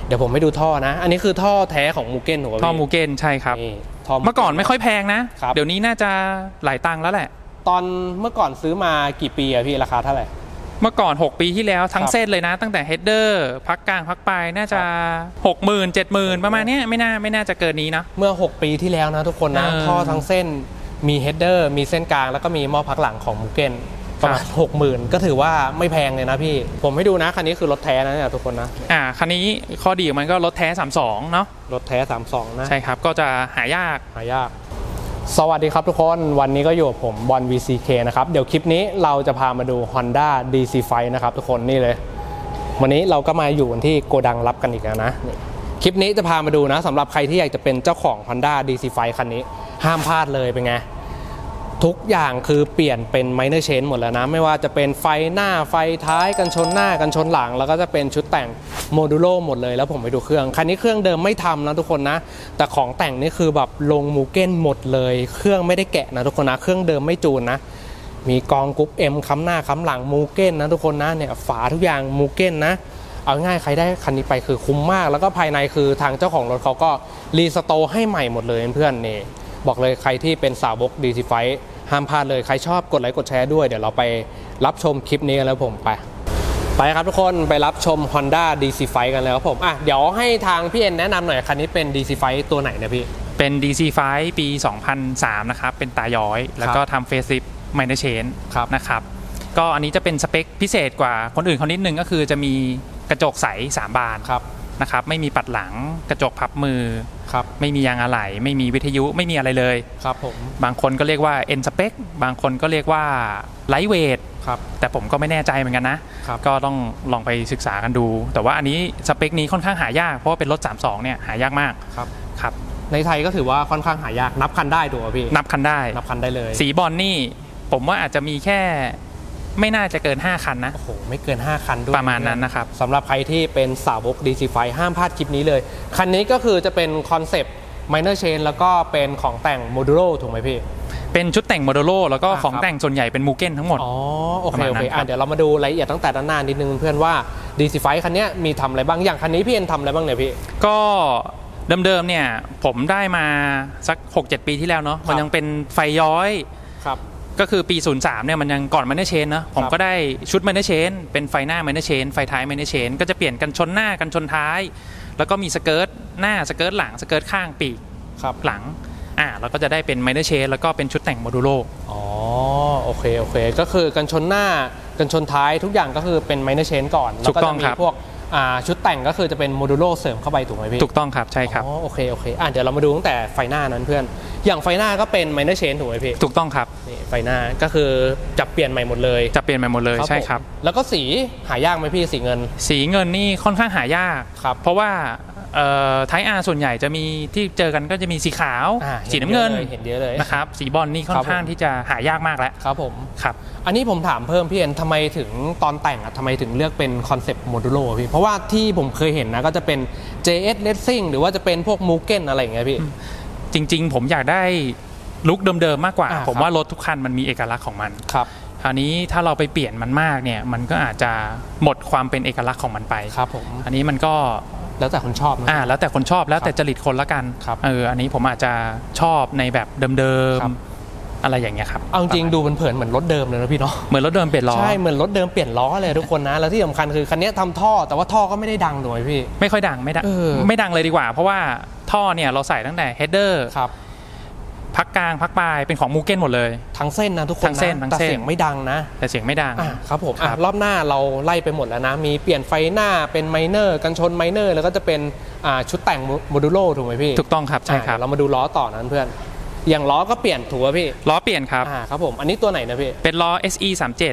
เดี๋ยวผมให้ดูท่อนะอันนี้คือท่อแท้ของมูเก้นถูกไหมท่อมูเก้นใช่ครับเมื่อก่อนไม่ค่อยแพงนะเดี๋ยวนี้น่าจะหลายตังค์แล้วแหละตอนเมื่อก่อนซื้อมากี่ปีอะพี่ราคาเท่าไหร่เมื่อก่อน6 ปีที่แล้วทั้งเส้นเลยนะตั้งแต่เฮดเดอร์พักกลางพักปลายน่าจะ 60,000 70,000 ประมาณนี้ไม่น่าจะเกินนี้นะเมื่อ6 ปีที่แล้วนะทุกคนนะท่อทั้งเส้นมีเฮดเดอร์มีเส้นกลางแล้วก็มีหม้อพักหลังของมูเก้นประมาณ 60,000 ก็ถือว่าไม่แพงเลยนะพี่ผมให้ดูนะคันนี้คือรถแท้นะเนี่ยทุกคนนะคันนี้ข้อดีของมันก็รถแท้32เนาะรถแท้32นะใช่ครับก็จะหายากสวัสดีครับทุกคนวันนี้ก็อยู่กับผมบอล VCK นะครับเดี๋ยวคลิปนี้เราจะพามาดู Honda DC5 นะครับทุกคนนี่เลยวันนี้เราก็มาอยู่ที่โกดังรับกันอีกแล้วนะคลิปนี้จะพามาดูนะสำหรับใครที่อยากจะเป็นเจ้าของ Honda DC5 คันนี้ห้ามพลาดเลยเป็นไงทุกอย่างคือเปลี่ยนเป็น minor change หมดแล้วนะไม่ว่าจะเป็นไฟหน้าไฟท้ายกันชนหน้ากันชนหลังแล้วก็จะเป็นชุดแต่งโมดูโลหมดเลยแล้วผมไปดูเครื่องคันนี้เครื่องเดิมไม่ทำนะทุกคนนะแต่ของแต่งนี่คือแบบลงมูเก้นหมดเลยเครื่องไม่ได้แกะนะทุกคนนะเครื่องเดิมไม่จูนนะมีกองกรุ๊ป M ค้ำหน้าค้ำหลังมูเก้นนะทุกคนนะเนี่ยฝาทุกอย่างมูเก้นนะเอาง่ายใครได้คันนี้ไปคือคุ้มมากแล้วก็ภายในคือทางเจ้าของรถเขาก็รีสโตร์ให้ใหม่หมดเลยเพื่อนนี่บอกเลยใครที่เป็นสาวก DC5 ห้ามพลาดเลยใครชอบกดไลค์กดแชร์ด้วยเดี๋ยวเราไปรับชมคลิปนี้กันแล้วผมไปครับทุกคนไปรับชม Honda DC5 กันเลยครับผมเดี๋ยวให้ทางพี่เอ็นแนะนำหน่อยคันนี้เป็น DC5 ตัวไหนนะพี่เป็น DC5 ปี 2003นะครับเป็นตาย้อยแล้วก็ทำเฟซลิฟต์ไมเนอร์เชนนะครับก็อันนี้จะเป็นสเปคพิเศษกว่าคนอื่นเขานิดนึงก็คือจะมีกระจกใส3 บานนะครับไม่มีปัดหลังกระจกพับมือไม่มียางอะไหล่ไม่มีวิทยุไม่มีอะไรเลยครับผมบางคนก็เรียกว่า N Spec บางคนก็เรียกว่า Lightweight แต่ผมก็ไม่แน่ใจเหมือนกันนะก็ต้องลองไปศึกษากันดูแต่ว่าอันนี้สเปคนี้ค่อนข้างหายากเพราะว่าเป็นรถ32เนี่ยหายากมากครับในไทยก็ถือว่าค่อนข้างหายากนับคันได้ถูกไหมพี่นับคันได้เลยสีบอลนี่ผมว่าอาจจะมีแค่ไม่น่าจะเกิน5 คันนะโอ้โหไม่เกิน5 คันด้วยประมาณนั้นนะครับสำหรับใครที่เป็นสาวก DC5 ห้ามพลาดคลิปนี้เลยคันนี้ก็คือจะเป็นคอนเซปต์ minor change แล้วก็เป็นของแต่งโมดูโลถูกไหมพี่เป็นชุดแต่งโมดูโลแล้วก็ของแต่งส่วนใหญ่เป็นมูเก้นทั้งหมดโอเคเดี๋ยวเรามาดูรายละเอียดตั้งแต่ด้านหน้านิดนึงเพื่อนว่า DC5 คันนี้มีทำอะไรบ้างอย่างคันนี้พี่เอ็นทำอะไรบ้างเนี่ยพี่ก็เดิมๆเนี่ยผมได้มาสัก 6-7 ปีที่แล้วเนาะมันยังเป็นไฟย้อยก็คือปี 03 เนี่ยมันยังก่อนไมเนอร์เชนนะผมก็ได้ชุดไมเนอร์เชนเป็นไฟหน้าไมเนอร์เชนไฟท้ายไมเนอร์เชนก็จะเปลี่ยนกันชนหน้ากันชนท้ายแล้วก็มีสเกิร์ตหน้าสเกิร์ตหลังสเกิร์ตข้างปีกหลังแล้วก็จะได้เป็นไมเนอร์เชนแล้วก็เป็นชุดแต่งโมดูโลโอเคก็คือกันชนหน้ากันชนท้ายทุกอย่างก็คือเป็นไมเนอร์เชนก่อนแล้วก็จะมีพวกชุดแต่งก็คือจะเป็นโมดูโลเสริมเข้าไปถูกไหมพี่ถูกต้องครับใช่ครับโอเคเดี๋ยวเรามาดูตั้งแต่ไฟหน้านั้นเพื่อนอย่างไฟหน้าก็เป็นไมเนอร์เชนถูกไหมพี่ถูกต้องครับนี่ไฟหน้าก็คือจับเปลี่ยนใหม่หมดเลยใช่ครับแล้วก็สีหายากไหมพี่สีเงินนี่ค่อนข้างหายากเพราะว่าไทป์ R ส่วนใหญ่จะมีที่เจอกันก็จะมีสีขาวสีน้ำเงินเห็นเยอะเลยนะครับสีบอลนี่ค่อนข้างที่จะหายากมากแล้วครับผมอันนี้ผมถามเพิ่มพี่เอ็นทำไมถึงตอนแต่งทำไมถึงเลือกเป็นคอนเซปต์โมดูโลพี่เพราะว่าที่ผมเคยเห็นนะก็จะเป็น JS Racing หรือว่าจะเป็นพวกมูเก้นอะไรอย่างเงี้ยพี่จริงๆผมอยากได้ลุคเดิมๆมากกว่าผมว่ารถทุกคันมันมีเอกลักษณ์ของมันคราวนี้ถ้าเราไปเปลี่ยนมันมากเนี่ยมันก็อาจจะหมดความเป็นเอกลักษณ์ของมันไปครับผมอันนี้มันก็แล้วแต่คนชอบแล้วแต่คนชอบแล้วแต่จริตคนละกันอันนี้ผมอาจจะชอบในแบบเดิมๆอะไรอย่างเงี้ยครับเอาจริงดูมันเผินเหมือนรถเดิมเลยนะพี่เนาะเหมือนรถเดิมเปลี่ยนล้อใช่เหมือนรถเดิมเปลี่ยนล้อเลยทุกคนนะแล้วที่สำคัญคือคันนี้ทำท่อแต่ว่าท่อก็ไม่ได้ดังเลยพี่ไม่ค่อยดังไม่ดังเลยดีกว่าเพราะว่าท่อเนี่ยเราใส่ตั้งแต่เฮดเดอร์พักกลางพักปลายเป็นของมูเก้นหมดเลยทั้งเส้นนะทุกคนนะแต่เสียงไม่ดังนะแต่เสียงไม่ดังครับผมรอบหน้าเราไล่ไปหมดแล้วนะมีเปลี่ยนไฟหน้าเป็นไมเนอร์กันชนไมเนอร์แล้วก็จะเป็นชุดแต่งโมดูโลถูกไหมพี่ถูกต้องครับใช่ครับเรามาดูล้อต่อนั้นเพื่อนอย่างล้อก็เปลี่ยนถูกป่ะพี่ล้อเปลี่ยนครับครับผมอันนี้ตัวไหนนะพี่เป็นล้อ SE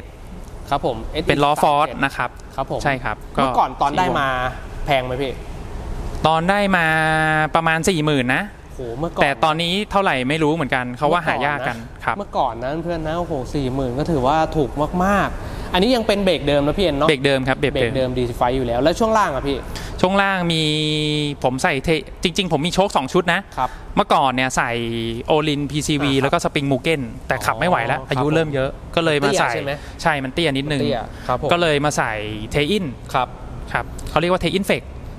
37 ครับผมเป็นล้อฟอร์ดนะครับครับผมใช่ครับเมื่อก่อนตอนได้มาแพงไหมพี่ตอนได้มาประมาณ 40,000 นะแต่ตอนนี้เท่าไหร่ไม่รู้เหมือนกันเขาว่าหายากกันครับเมื่อก่อนนั้นเพื่อนนะ40,000ก็ถือว่าถูกมากๆอันนี้ยังเป็นเบรกเดิมนะพี่เอ็นเนาะเบรกเดิมครับเบรกเดิม DC5 อยู่แล้วช่วงล่างอะพี่ช่วงล่างมีผมใส่จริงๆผมมีโชค2 ชุดนะครับเมื่อก่อนเนี่ยใส่โอลิน PCV แล้วก็สปริงมูเก้นแต่ขับไม่ไหวแล้วอายุเริ่มเยอะก็เลยมาใส่ใช่มันเตี้ยนิดนึงก็เลยมาใส่เทอินครับเขาเรียกว่าเทอินเฟก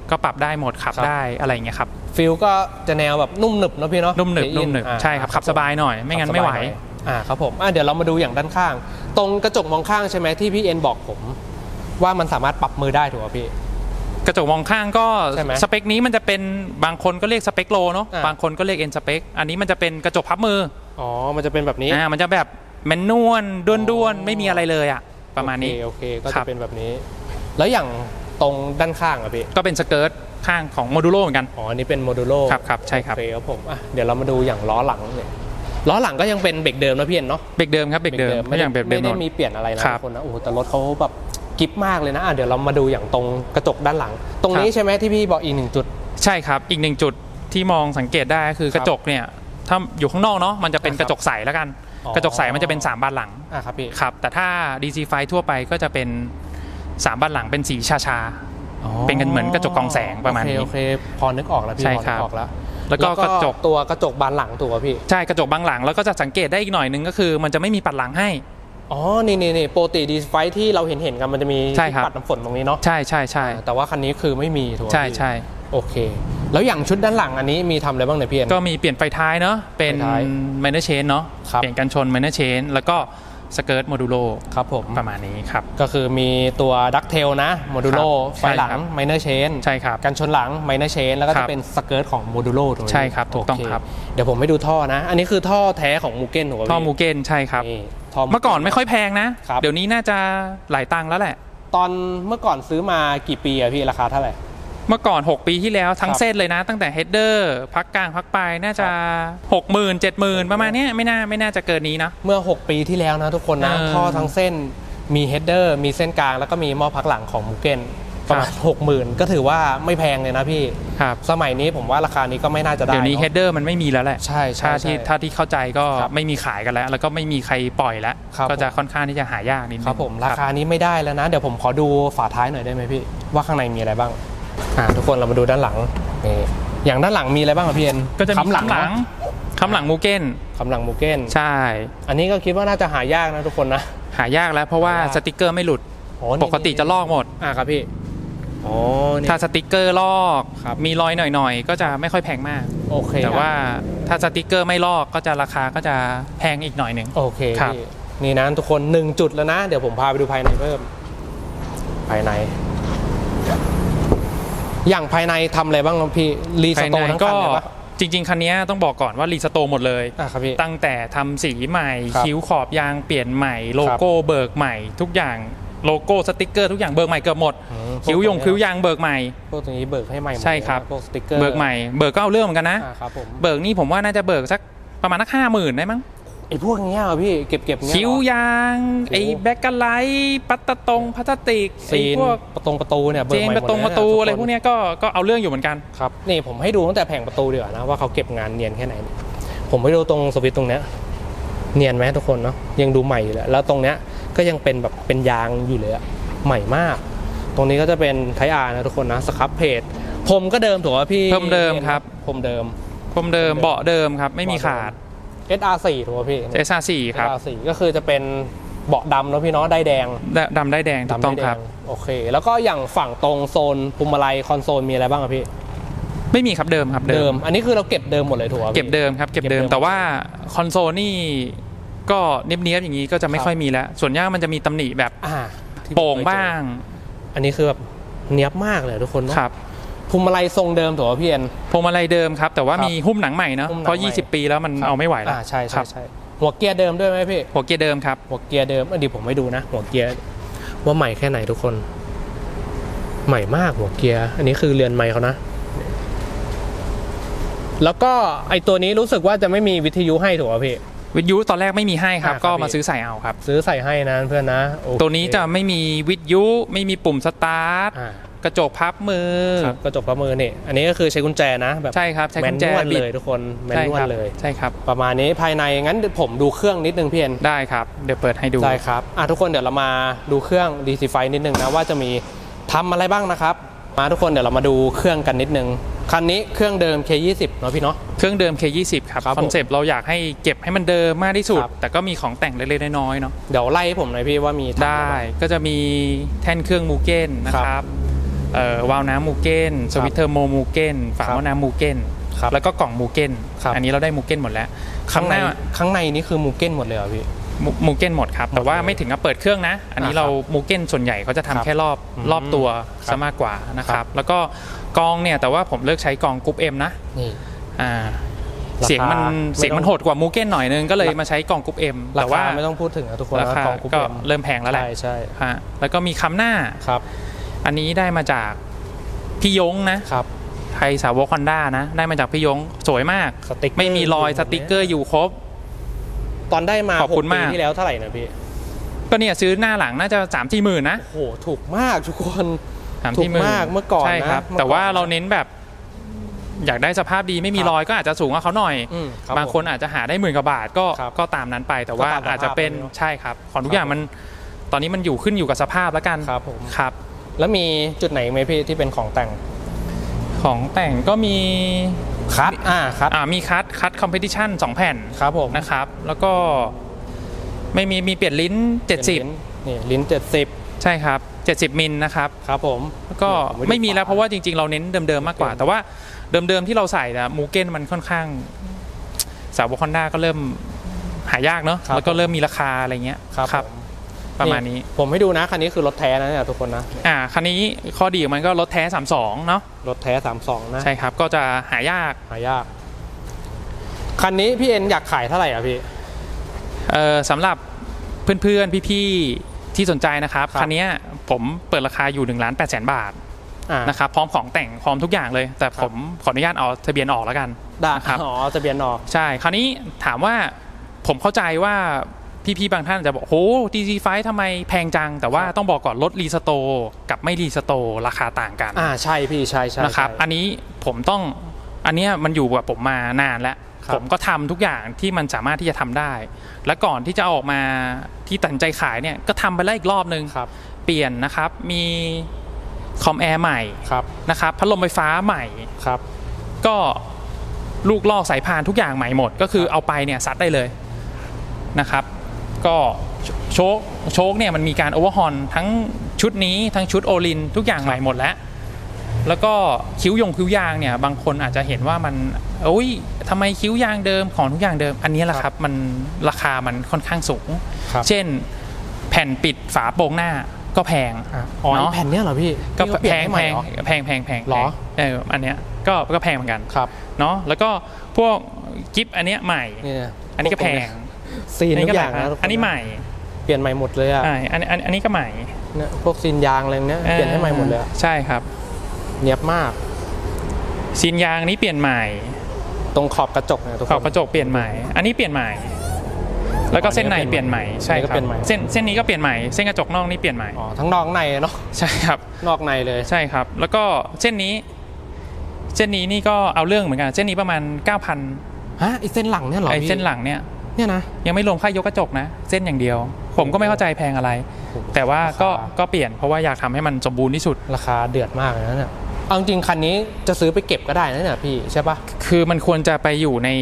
ก็ปรับได้หมดขับได้อะไรอย่างเงี้ยครับฟิลก็จะแนวแบบนุ่มหนึบนะพี่เนาะนุ่มหนึบใช่ครับขับสบายหน่อยไม่งั้นไม่ไหวครับผมเดี๋ยวเรามาดูอย่างด้านข้างตรงกระจกมองข้างใช่ไหมที่พี่เอ็นบอกผมว่ามันสามารถปรับมือได้ถูกป่ะพี่กระจกมองข้างก็สเปคนี้มันจะเป็นบางคนก็เรียกสเปคโลเนาะบางคนก็เรียกเอ็นสเปคอันนี้มันจะเป็นกระจกพับมือมันจะเป็นแบบนี้มันจะแบบแมนนวลด้วนๆไม่มีอะไรเลยอ่ะประมาณนี้โอเคก็จะเป็นแบบนี้แล้วอย่างตรงด้านข้างอ่ะพี่ก็เป็นสเกิร์ตข้างของโมดูโลเหมือนกันอันนี้เป็นโมดูโลครับใช่ครับโอเคครับผมเดี๋ยวเรามาดูอย่างล้อหลังเนี่ยล้อหลังก็ยังเป็นเบรกเดิมนะพี่เอ็นเนาะเบรกเดิมครับเบรกเดิมไม่ได้มีเปลี่ยนอะไรนะคนนะแต่รถเขาแบบกิ๊บมากเลยนะเดี๋ยวเรามาดูอย่างตรงกระจกด้านหลังตรงนี้ใช่ไหมที่พี่บอกอีก1จุดใช่ครับอีก1จุดที่มองสังเกตได้คือกระจกเนี่ยถ้าอยู่ข้างนอกเนาะมันจะเป็นกระจกใสแล้วกันกระจกใสมันจะเป็น3บานหลังครับพี่ครับแต่ถ้า DC ไฟทั่วไปก็จะเป็น3บานหลังเป็นสีชาเป็นกันเหมือนกระจกกองแสงประมาณนี้โอเคพอนึกออกแล้วพี่พอนึกออกแล้วก็กระจกบานหลังถูกป่ะพี่ใช่กระจกบานหลังแล้วก็จะสังเกตได้อีกหน่อยนึงก็คือมันจะไม่มีปัดหลังให้นี่ปกติดีไฟที่เราเห็นกันมันจะมีปัดน้ำฝนตรงนี้เนาะใช่แต่ว่าคันนี้คือไม่มีถูกป่ะใช่โอเคแล้วอย่างชุดด้านหลังอันนี้มีทำอะไรบ้างเนี่ยพี่ก็มีเปลี่ยนไฟท้ายเนาะเป็นไมเนอร์เชนเนาะเปลี่ยนกันชนไมเนอร์เชนแล้วก็สเกิร์ตโมดูโลครับผมประมาณนี้ครับก็คือมีตัวดักเทลนะโมดูโลไฟหลังไมเนอร์เชนใช่ครับกันชนหลังไมเนอร์เชนแล้วก็จะเป็นสเกิร์ตของโมดูโลถูกไหมใช่ครับถูกต้องครับเดี๋ยวผมให้ดูท่อนะอันนี้คือท่อแท้ของมูเก้นถูกไหมท่อมูเก้นใช่ครับเมื่อก่อนไม่ค่อยแพงนะเดี๋ยวนี้น่าจะหลายตังค์แล้วแหละตอนเมื่อก่อนซื้อมากี่ปีอะพี่ราคาเท่าไหร่เมื่อก่อน6ปีที่แล้วทั้งเส้นเลยนะตั้งแต่เฮดเดอร์พักกลางพักปลายน่าจะ 60,000 70,000 ประมาณนี้ไม่น่าจะเกินนี้นะเมื่อ6ปีที่แล้วนะทุกคนนะท่อทั้งเส้นมีเฮดเดอร์มีเส้นกลางแล้วก็มีหม้อพักหลังของมูเก้นประมาณ 60,000 ก็ถือว่าไม่แพงเลยนะพี่ครับสมัยนี้ผมว่าราคานี้ก็ไม่น่าจะได้เดี๋ยวนี้เฮดเดอร์มันไม่มีแล้วแหละใช่ถ้าที่เข้าใจก็ไม่มีขายกันแล้วก็ไม่มีใครปล่อยแล้วก็จะค่อนข้างที่จะหายากนิดนึงครับผมราคานี้ไม่ได้แล้วนะเดี๋ยวผมขอดูฝาท้ายหน่อยได้ไหมพี่ว่าข้างในมีอะไรบ้างทุกคนเรามาดูด้านหลังอย่างด้านหลังมีอะไรบ้างพี่เอ็นก็จะมีคำหลังมูเก้นใช่อันนี้ก็คิดว่าน่าจะหายากนะทุกคนนะหายากแล้วเพราะว่าสติกเกอร์ไม่หลุดปกติจะลอกหมดครับพี่ถ้าสติกเกอร์ลอกมีรอยหน่อยๆก็จะไม่ค่อยแพงมากโอเคแต่ว่าถ้าสติกเกอร์ไม่ลอกก็จะราคาก็จะแพงอีกหน่อยนึงโอเคครับนี่นะทุกคน1จุดแล้วนะเดี๋ยวผมพาไปดูภายในเพิ่มภายในอย่างภายในทำอะไรบ้างครับพี่รีสโตร์ทั้งคันเลยปะจริงๆคันนี้ต้องบอกก่อนว่ารีสโตร์หมดเลยครับพี่ตั้งแต่ทำสีใหม่คิ้วขอบยางเปลี่ยนใหม่โลโก้เบิกใหม่ทุกอย่างโลโก้สติ๊กเกอร์ทุกอย่างเบิกใหม่เกือบหมดคิ้วยางเบิกใหม่พวกตรงนี้เบิกให้ใหม่ใช่ครับพวกสติ๊กเกอร์เบิกใหม่เบิกก็เอาเรื่องเหมือนกันนะเบิกนี่ผมว่าน่าจะเบิกสักประมาณ50,000ได้มั้งไอ้พวกนี้พี่เก็บเงี้ยคิ้วยางไอ้แบ็กกะไลท์ปัตตตงพลาสติกไอ้พวกประตูเนี่ยเจนประตูอะไรพวกนี้ก็เอาเรื่องอยู่เหมือนกันครับนี่ผมให้ดูตั้งแต่แผงประตูดีกว่านะว่าเขาเก็บงานเนียนแค่ไหนผมให้ดูตรงสวิตช์ตรงเนี้ยเนียนไหมทุกคนเนาะยังดูใหม่อยู่เลยแล้วตรงเนี้ยก็ยังเป็นแบบเป็นยางอยู่เลยใหม่มากตรงนี้ก็จะเป็นไทอาร์นะทุกคนนะสครับเพจผมก็เดิมถูกป่ะพี่ผมเดิมครับผมเดิมเบาะเดิมครับไม่มีขาด SR4 ถูกป่ะพี่ SR4 ครับ SR4 ก็คือจะเป็นเบาะดำแล้วพี่เนาะได้แดงดำได้แดงถูกต้องครับโอเคแล้วก็อย่างฝั่งตรงโซนพวงมาลัยคอนโซลมีอะไรบ้างครับพี่ไม่มีครับเดิมครับเดิมอันนี้คือเราเก็บเดิมหมดเลยถูกป่ะเก็บเดิมครับเก็บเดิมแต่ว่าคอนโซลนี่ก็เนียบๆอย่างนี้ก็จะไม่ค่อยมีแล้วส่วนใหญ่มันจะมีตำหนิแบบโป่งบ้างอันนี้คือแบบเนียบมากเลยทุกคนครับพวงมาลัยทรงเดิมถูกป่ะพี่เอ็นพวงมาลัยเดิมครับแต่ว่ามีหุ้มหนังใหม่เนาะเพราะ20 ปีแล้วมันเอาไม่ไหวแล้วใช่หัวเกียร์เดิมด้วยไหมพี่หัวเกียร์เดิมครับหัวเกียร์เดิมเดี๋ยวผมให้ดูนะหัวเกียร์ว่าใหม่แค่ไหนทุกคนใหม่มากหัวเกียร์อันนี้คือเรือนใหม่เขานะแล้วก็ไอตัวนี้รู้สึกว่าจะไม่มีวิทยุให้ถูกป่ะพี่วิทยุตอนแรกไม่มีให้ครับก็มาซื้อใส่เอาครับซื้อใส่ให้นะเพื่อนนะตัวนี้จะไม่มีวิทยุไม่มีปุ่มสตาร์ทกระจกพับมือกระจกพับมือนี่อันนี้ก็คือใช้กุญแจนะแบบใช่ครับใช้กุญแจเลยทุกคนแมนนวลเลยใช่ครับประมาณนี้ภายในงั้นผมดูเครื่องนิดนึงพี่เอ็นได้ครับเดี๋ยวเปิดให้ดูได้ครับทุกคนเดี๋ยวเรามาดูเครื่อง DC ไฟนิดนึงนะว่าจะมีทำอะไรบ้างนะครับมาทุกคนเดี๋ยวเรามาดูเครื่องกันนิดนึงคันนี้เครื่องเดิม K20 เนาะพี่เนาะเครื่องเดิม K20 ครับคอนเซปต์เราอยากให้เก็บให้มันเดิมมากที่สุดแต่ก็มีของแต่งเล็กๆน้อยๆเนาะเดี๋ยวไล่ให้ผมหน่อยพี่ว่ามีได้ก็จะมีแท่นเครื่องมูเก้นนะครับวาล์วน้ำมูเก้นสวิตช์เทอร์โมมูเก้นฝาหม้อน้ำมูเก้นแล้วก็กล่องมูเก้นอันนี้เราได้มูเก้นหมดแล้วข้างในนี่คือมูเก้นหมดเลยเหรอพี่มูเก้นหมดครับแต่ว่าไม่ถึงกับเปิดเครื่องนะอันนี้เรามูเก้นส่วนใหญ่เขาจะทำแค่รอบตัวซะมากกว่านะครับแล้วก็กองเนี่ยแต่ว่าผมเลือกใช้กองกรุ๊ป M นะเสียงมันโหดกว่ามูเก้นหน่อยนึงก็เลยมาใช้กองกรุ๊ป M แต่ว่าไม่ต้องพูดถึงนะทุกคนราคาก็เริ่มแพงแล้วแหละใช่แล้วก็มีคำหน้าครับอันนี้ได้มาจากพี่ยงนะครับไทยสาวกฮอนด้านะได้มาจากพี่ยงสวยมากไม่มีรอยสติกเกอร์อยู่ครบตอนได้มา6 ปีที่แล้วเท่าไหร่นะพี่ก็เนี่ยซื้อหน้าหลังน่าจะ3-4 หมื่นนะโอ้โหถูกมากทุกคนถูกมากเมื่อก่อนใช่ครับแต่ว่าเราเน้นแบบอยากได้สภาพดีไม่มีรอยก็อาจจะสูงกว่าเขาหน่อยบางคนอาจจะหาได้10,000 กว่าบาทก็ตามนั้นไปแต่ว่าอาจจะเป็นใช่ครับของทุกอย่างมันตอนนี้มันขึ้นอยู่กับสภาพแล้วกันครับผมครับแล้วมีจุดไหนไหมพี่ที่เป็นของแต่งก็มีคัทครับมีคัทคอมเพติชัน2 แผ่นครับผมนะครับแล้วก็ไม่มีเปลี่ยนลิ้น70 นี่ลิ้น70 ใช่ครับ70 มิลนะครับครับผมก็ไม่มีแล้วเพราะว่าจริงๆเราเน้นเดิมๆมากกว่าแต่ว่าเดิมๆที่เราใส่นะมูเก้นมันค่อนข้างสาวกฮอนด้าก็เริ่มหายากเนาะแล้วก็เริ่มมีราคาอะไรเงี้ยครับประมาณนี้ผมให้ดูนะคันนี้คือรถแท้นะเนี่ยทุกคนนะคันนี้ข้อดีของมันก็รถแท้32เนาะรถแท้32นะใช่ครับก็จะหายากคันนี้พี่เอ็นอยากขายเท่าไหร่อ่ะพี่สำหรับเพื่อนๆพี่ๆที่สนใจนะครับคันนี้ผมเปิดราคาอยู่1,800,000 บาทนะครับพร้อมของแต่งพร้อมทุกอย่างเลยแต่ผมขออนุญาตเอาทะเบียนออกแล้วกันครับทะเบียนออกใช่คราวนี้ถามว่าผมเข้าใจว่าพี่ๆบางท่านจะบอกโห DC5 ทำไมแพงจังแต่ว่าต้องบอกก่อนรถรีสโตร์กับไม่รีสโตร์ราคาต่างกันใช่พี่ใช่นะครับอันนี้อันนี้มันอยู่กับผมมานานแล้วผมก็ทำทุกอย่างที่มันสามารถที่จะทำได้และก่อนที่จะออกมาที่ตัดใจขายเนี่ยก็ทำไปแล้วอีกรอบนึงเปลี่ยนนะครับมีคอมแอร์ใหม่นะครับพัดลมไฟฟ้าใหม่ก็ลูกลอกสายพานทุกอย่างใหม่หมดก็คือเอาไปเนี่ยซัดได้เลยนะครับก็โชคเนี่ยมันมีการโอเวอร์ฮอลทั้งชุดนี้ทั้งชุดโอลินทุกอย่างใหม่หมดแล้วก็คิ้วยางเนี่ยบางคนอาจจะเห็นว่ามันทำไมคิ้วยางเดิมของทุกอย่างเดิมอันนี้แหละครับมันราคามันค่อนข้างสูงเช่นแผ่นปิดฝาโปร่งหน้าก็แพงเนาะแผ่นเนี้ยเหรอพี่ก็แพงหรออันเนี้ยก็แพงเหมือนกันเนาะแล้วก็พวกกิฟต์อันเนี้ยใหม่อันนี้ก็แพงซีนทุกอย่างนะอันนี้ใหม่เปลี่ยนใหม่หมดเลยอันนี้ก็ใหม่เนี่ยพวกซีนยางอะไรเนี้ยเปลี่ยนให้ใหม่หมดเลยใช่ครับเนียบมากซีนยางนี้เปลี่ยนใหม่ตรงขอบกระจกนะขอบกระจกเปลี่ยนใหม่อันนี้เปลี่ยนใหม่แล้วก็เส้นในเปลี่ยนใหม่ใช่ครับเส้นนี้ก็เปลี่ยนใหม่เส้นกระจกนอกนี่เปลี่ยนใหม่ทั้งนอกในเนาะใช่ครับนอกในเลยใช่ครับแล้วก็เส้นนี้นี่ก็เอาเรื่องเหมือนกันเส้นนี้ประมาณ 9,000 ไอเส้นหลังเนี่ยหรอไอเส้นหลังเนี่ยนะยังไม่รวมค่ายกกระจกนะเส้นอย่างเดียวผมก็ไม่เข้าใจแพงอะไรแต่ว่าก็เปลี่ยนเพราะว่าอยากทำให้มันสมบูรณ์ที่สุดราคาเดือดมากเลยนะเนี่ยเอาจริงคันนี้จะซื้อไปเก็บก็ได้นะเนี่ยพี่ใช่ปะคือมันควรจะไปอยู่ใน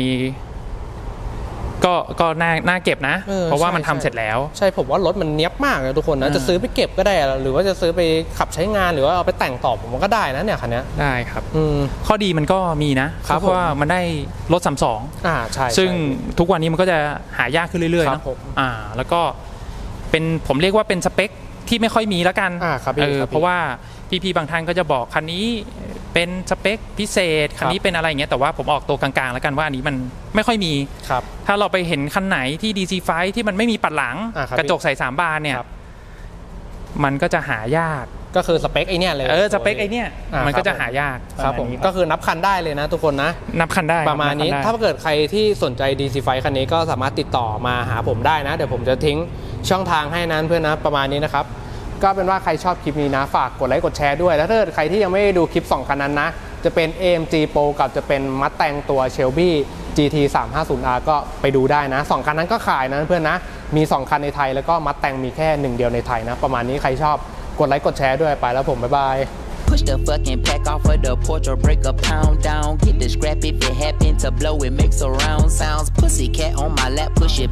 ก็น่าเก็บนะเพราะว่ามันทำเสร็จแล้วใช่ผมว่ารถมันเนี้ยบมากเลยทุกคนนะจะซื้อไปเก็บก็ได้หรือว่าจะซื้อไปขับใช้งานหรือว่าเอาไปแต่งต่อผมก็ได้นะเนี่ยคันนี้ได้ครับข้อดีมันก็มีนะเพราะว่ามันได้รถ32 ใช่ซึ่งทุกวันนี้มันก็จะหายากขึ้นเรื่อยๆนะแล้วก็เป็นผมเรียกว่าเป็นสเปคที่ไม่ค่อยมีแล้วกันเพราะว่าพี่ๆบางท่านก็จะบอกคันนี้เป็นสเปคพิเศษคันนี้เป็นอะไรอย่างเงี้ยแต่ว่าผมออกตัวกลางๆแล้วกันว่าอันนี้มันไม่ค่อยมีถ้าเราไปเห็นคันไหนที่ DC5 ที่มันไม่มีปัดหลังกระจกใส่3 บานเนี่ยมันก็จะหายากก็คือสเปคไอเนี้ยเลยสเปคไอเนี้ยมันก็จะหายากครับผมก็คือนับคันได้เลยนะทุกคนนะนับคันได้ประมาณนี้ถ้าเกิดใครที่สนใจ DC5 คันนี้ก็สามารถติดต่อมาหาผมได้นะเดี๋ยวผมจะทิ้งช่องทางให้นั้นเพื่อนนะประมาณนี้นะครับก็เป็นว่าใครชอบคลิปนี้นะฝากกดไลค์กดแชร์ด้วยแล้วถ้าเกิดใครที่ยังไม่ได้ดูคลิป2คันนั้นนะจะเป็น AMG Pro กับจะเป็นมัดแตงตัว Shelby GT 350R ก็ไปดูได้นะ2คันนั้นก็ขายนะเพื่อนนะมี2คันในไทยแล้วก็มัดแตงมีแค่1เดียวในไทยนะประมาณนี้ใครชอบกดไลค์กดแชร์ด้วยไปแล้วผมบ๊ายบาย Push the fucking pack off of the porch or break a pound down. Get the scrap if it happen to blow, it makes surround sounds. Pussycat on my lap, push it.